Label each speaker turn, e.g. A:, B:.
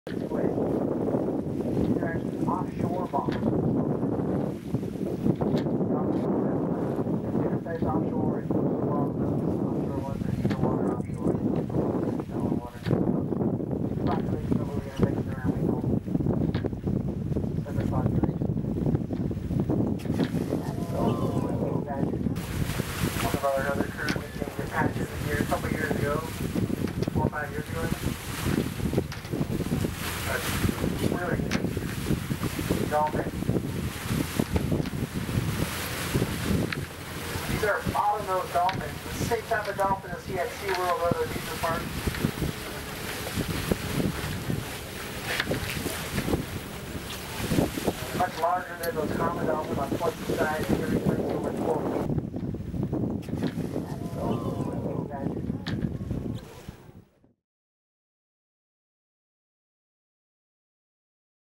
A: squid. They're actually offshore bottlenose. Offshore. Different types offshore and bottlenose. Offshore ones are deeper water offshore. Shallow water. Two populations of what we're going to mix around. We call separate populations. One of our other crew, we changed the patches a couple years ago, 4 or 5 years ago. Really good dolphins. These are bottlenose dolphins, the same type of dolphin you see at SeaWorld or other amusement parks. Much larger than those common dolphins, about twice the size, and every 3 over 12 feet.